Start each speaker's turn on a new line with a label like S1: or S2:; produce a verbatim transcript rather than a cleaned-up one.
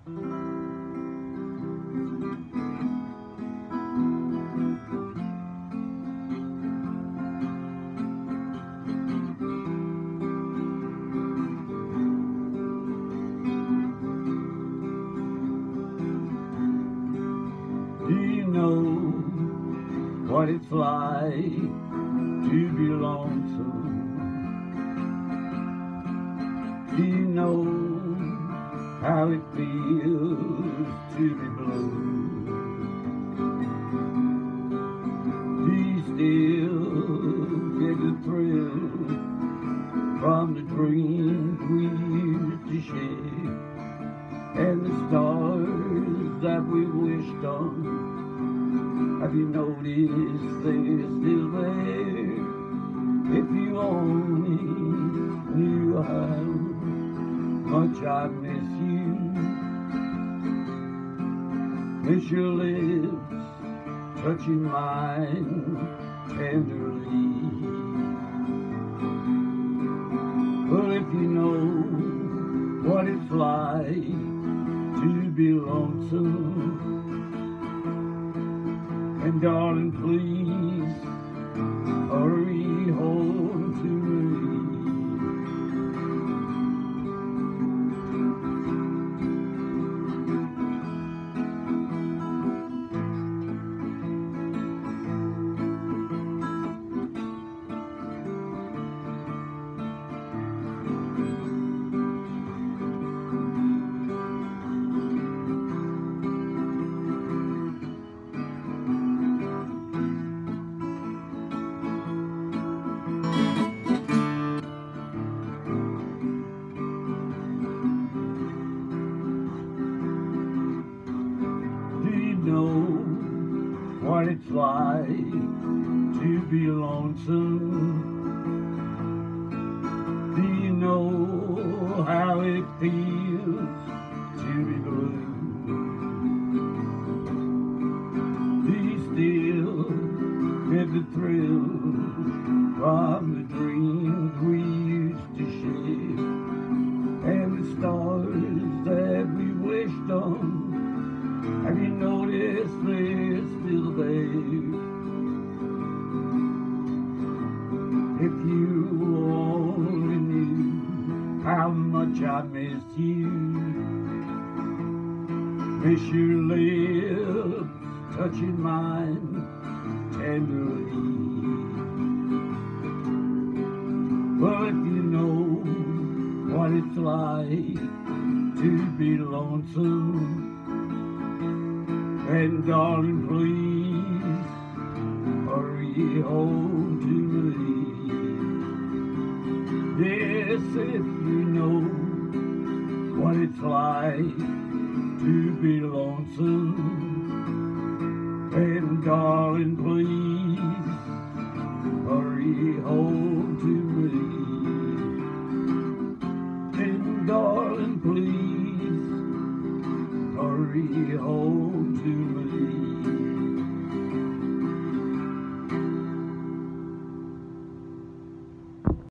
S1: Do you know what it's like to be lonesome? Do you know how it feels to be blue? Do you still get the thrill from the dreams we used to share and the stars that we wished on? Have you noticed they're still there? If you only knew how much I miss you, miss your lips touching mine tenderly. Well, if you know what it's like to be lonesome, and darling, please hurry home to me. Know what it's like to be lonesome? Do you know how it feels to be blue? Do you still get the thrill from the dreams we used to share and the stars that we wished on? Have you noticed they're still there? If you only knew how much I miss you, miss your lips touching mine tenderly. Well, if you know what it's like to be lonesome, and darling, please hurry home to me. Yes, if you know what it's like to be lonesome, and darling, please hurry home to me. And darling, please hurry home to me.